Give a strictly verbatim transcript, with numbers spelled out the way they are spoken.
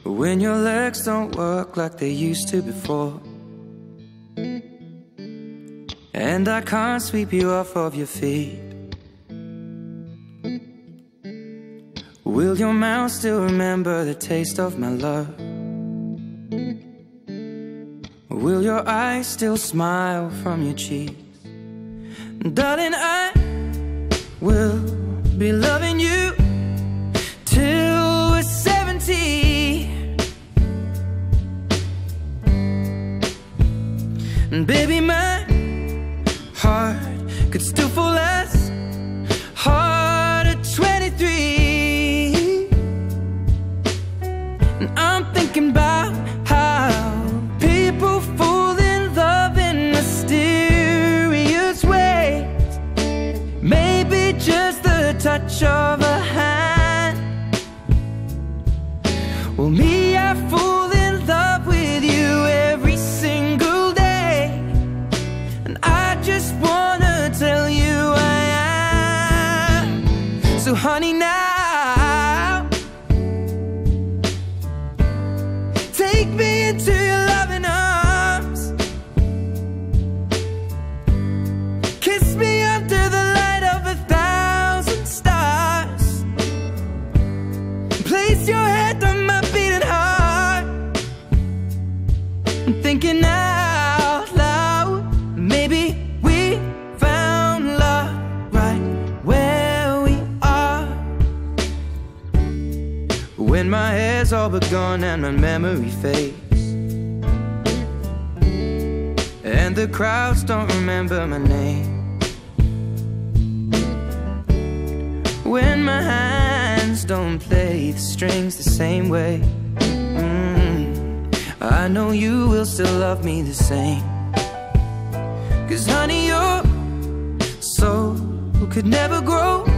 when your legs don't work like they used to before, and I can't sweep you off of your feet. Will your mouth still remember the taste of my love? Will your eyes still smile from your cheeks? Darling, I will be loving you till we're seventy. And baby, my heart could still fall as hard at twenty-three. And I'm thinking about how people fall in love in mysterious ways. Maybe just the touch of a hand. Well, me, I fall in love with you every single day, and I just wanna tell you I am. So honey, now take me into your loving arms. Kiss me under the light of a thousand stars. Place your head on my beating heart. I'm thinking out loud, maybe we found love right where we are. When my hair's all but gone and my memory fades, and the crowds don't remember my name, when my hands don't play the strings the same way, mm, I know you will still love me the same. 'Cause honey, your soul could never grow